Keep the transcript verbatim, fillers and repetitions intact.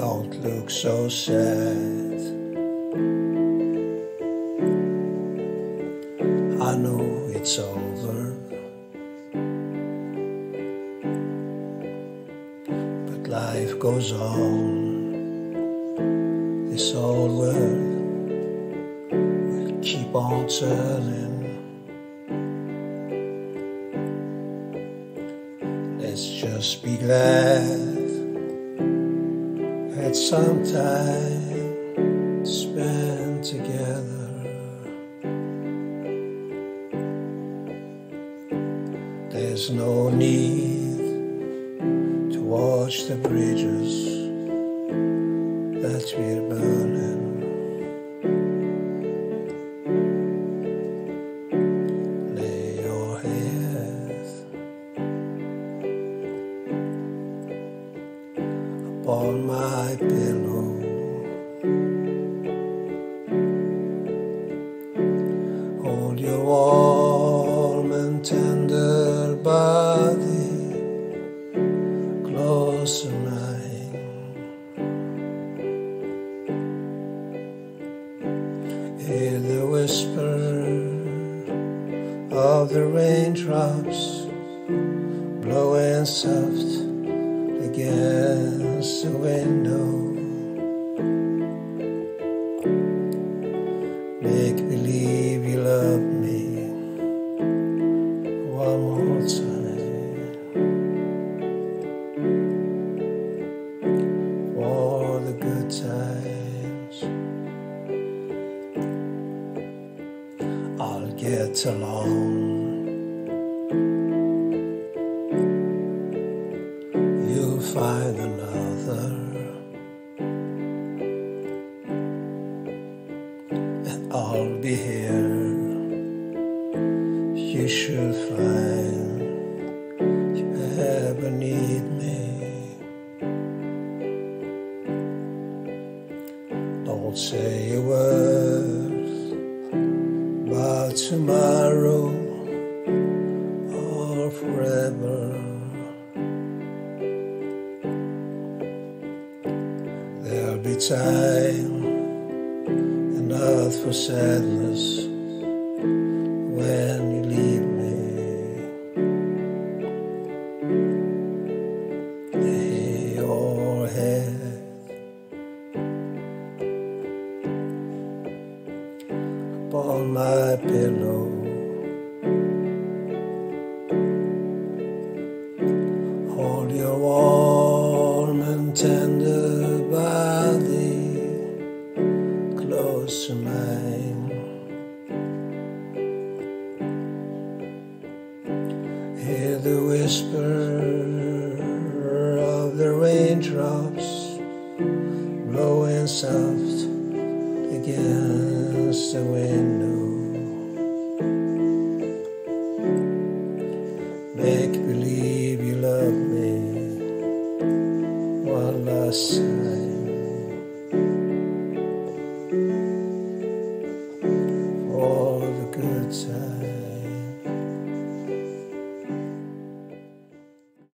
Don't look so sad. I know it's over, but life goes on. This old world will keep on turning. Let's just be glad had some time to spend together. There's no need to watch the bridges that we're burning. Lay your head upon my pillow. Hold your warm and tender body close to mine. Hear the whisper of the raindrops blowing soft against the window. Make believe you love me one more time, for the good times. I'll get along. You'll find another, and I'll be here. You should find you ever need me. Don't say a word about tomorrow or forever. There'll be time enough for sadness when you leave me. Lay your head upon my pillow. Hold your warm and tender body close to mine. Hear the whisper of the raindrops blowing soft again.